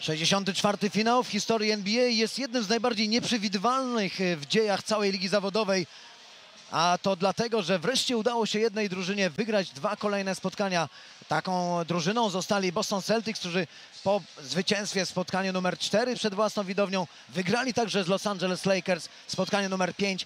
64. finał w historii NBA jest jednym z najbardziej nieprzewidywalnych w dziejach całej ligi zawodowej. A to dlatego, że wreszcie udało się jednej drużynie wygrać 2 kolejne spotkania. Taką drużyną zostali Boston Celtics, którzy po zwycięstwie w spotkaniu numer 4 przed własną widownią wygrali także z Los Angeles Lakers w spotkaniu numer 5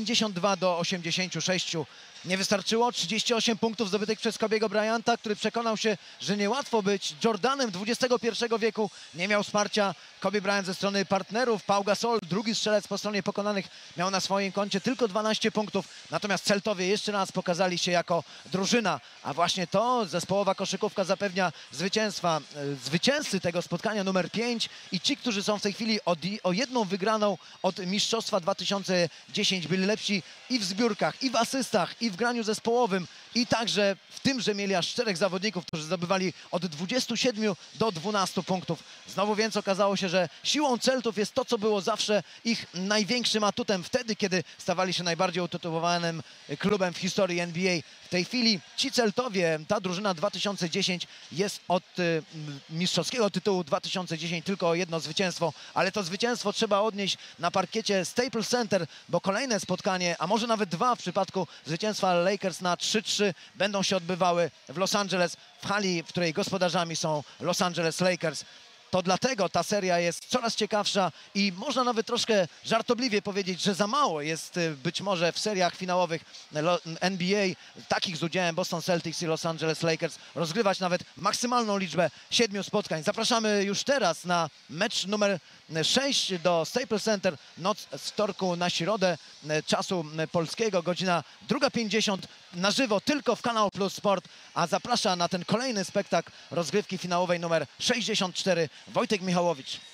92-86. Nie wystarczyło 38 punktów zdobytych przez Kobiego Bryanta, który przekonał się, że niełatwo być Jordanem XXI wieku. Nie miał wsparcia Kobe Bryant ze strony partnerów. Pau Gasol, drugi strzelec po stronie pokonanych, miał na swoim koncie tylko 12 punktów. Natomiast Celtowie jeszcze raz pokazali się jako drużyna, a właśnie to zespołowa koszykówka zapewnia zwycięstwa. Zwycięzcy tego spotkania numer 5 i ci, którzy są w tej chwili o jedną wygraną od mistrzostwa 2010, byli lepsi i w zbiórkach, i w asystach, i w graniu zespołowym, i także w tym, że mieli aż 4 zawodników, którzy zdobywali od 27 do 12 punktów. Znowu więc okazało się, że siłą Celtów jest to, co było zawsze ich największym atutem wtedy, kiedy stawali się najbardziej utytułowanym klubem w historii NBA. W tej chwili ci Celtowie, ta drużyna 2010 jest od mistrzowskiego tytułu 2010 tylko o jedno zwycięstwo, ale to zwycięstwo trzeba odnieść na parkiecie Staples Center, bo kolejne spotkanie, a może nawet 2 w przypadku zwycięstwa Lakers na 3-3 będą się odbywały w Los Angeles, w hali, w której gospodarzami są Los Angeles Lakers. To dlatego ta seria jest coraz ciekawsza i można nawet troszkę żartobliwie powiedzieć, że za mało jest być może w seriach finałowych NBA, takich z udziałem Boston Celtics i Los Angeles Lakers, rozgrywać nawet maksymalną liczbę 7 spotkań. Zapraszamy już teraz na mecz numer 6 do Staples Center, noc z wtorku na środę czasu polskiego, godzina 2:50 na żywo tylko w Kanał Plus Sport, a zaprasza na ten kolejny spektakl rozgrywki finałowej numer 64 Wojtek Michałowicz.